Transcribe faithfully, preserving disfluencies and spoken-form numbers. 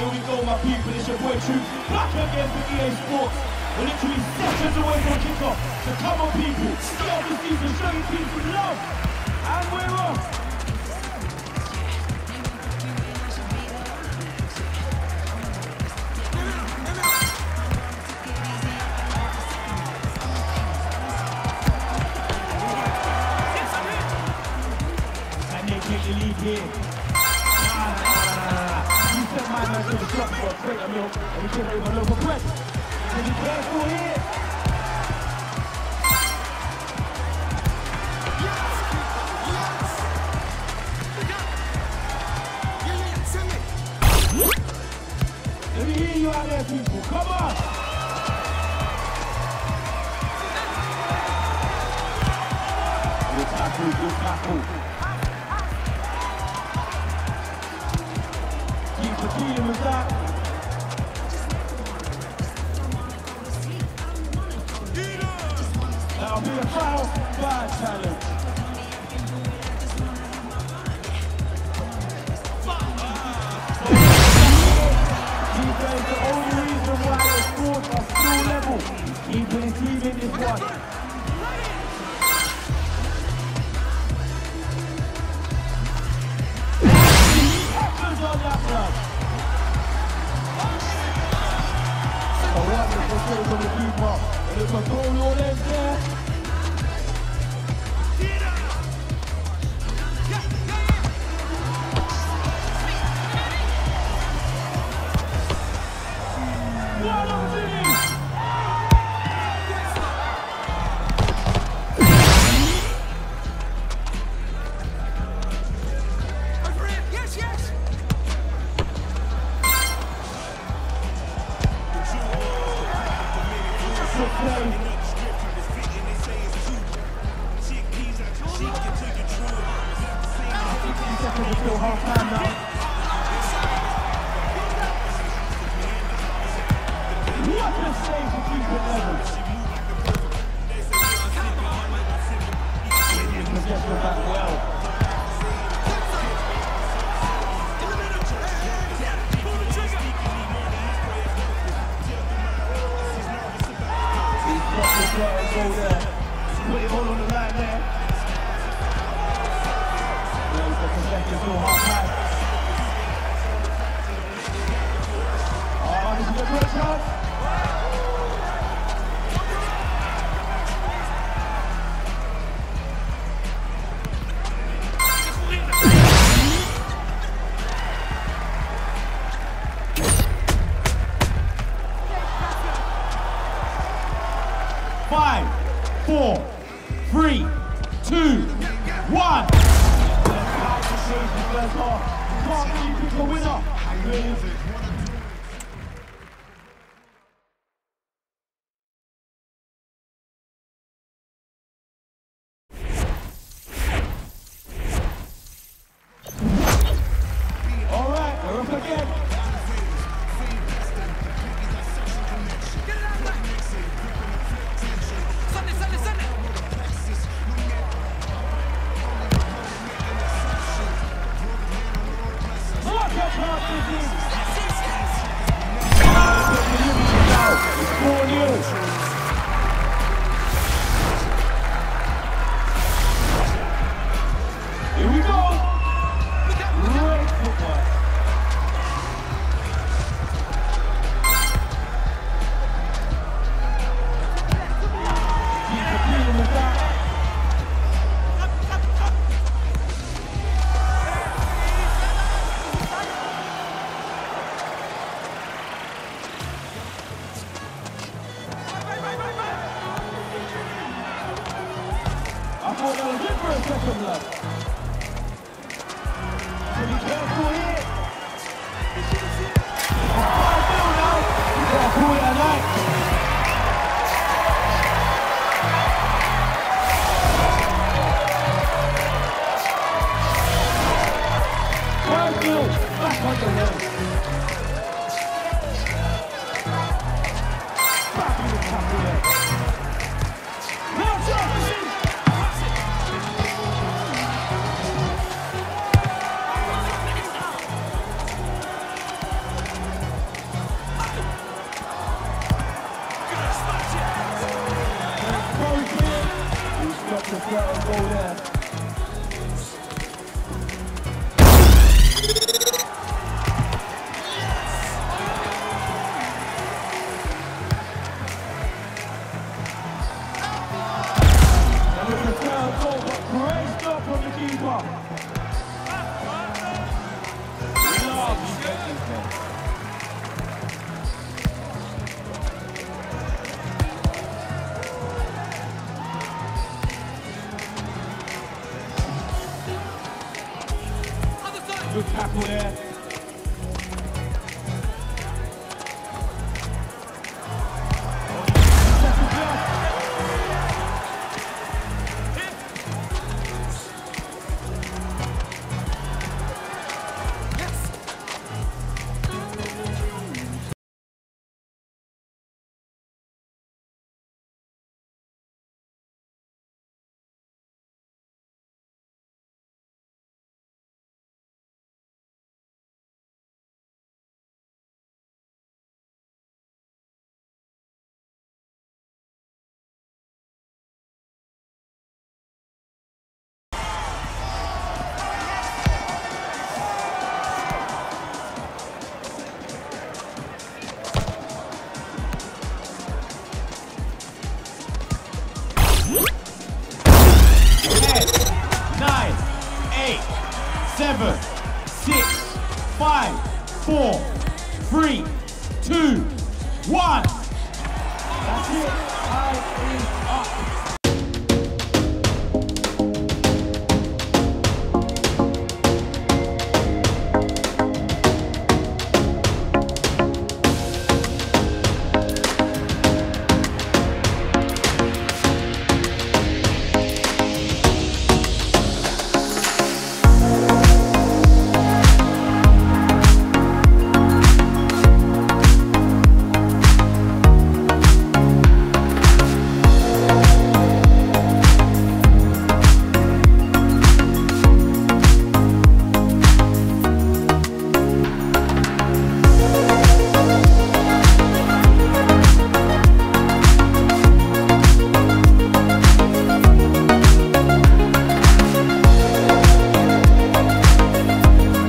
Here we go, my people, it's your boy True, back again for E A Sports. We're literally seconds away from kickoff. So come on, people, start the season showing people love. And we're off. And they take the lead here. My man to the shop for a crate of milk and we give him a loaf of bread. So be careful here. Let me hear you out there, people. Come on. Good tackle, good tackle. Dealing with that. That'll be a foul, bad challenge. Defense, the only reason why the scores are still level. Keeping the team in this one. Excellent on that blood. Wonderful save from the keeper, and it's a goal all in there. What a finish! Yes, yes! It's still half time now. What a save to keep it level. Possession back well. He's got the player go there. Put it all on the line there. Possession still half time. Oh, this is a great chance. Five, four, three, two, one. First half. Can't really pick a winner. Really. All right, we're up again. Send it, send it, send it. Here we go. Great footwork. Keep dealing with that. I thought that was it for a second, love. So be careful here. five nil now. You gotta call it a night. five nil. Back on the hill. Back in the tackle there. Now Johnson! five, four, three, two, one. That's it. Time is up.